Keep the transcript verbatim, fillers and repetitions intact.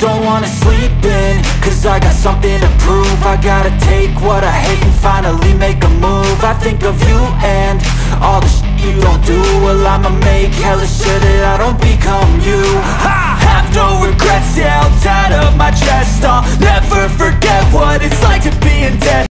don't wanna sleep in, cause I got something to prove. I gotta take what I hate and finally make a move. I think of you and all the shit you don't do. Well, I'ma make hella sure that I don't become you. I have no regrets, yeah, I'll tie up my chest. I'll never forget what it's like to be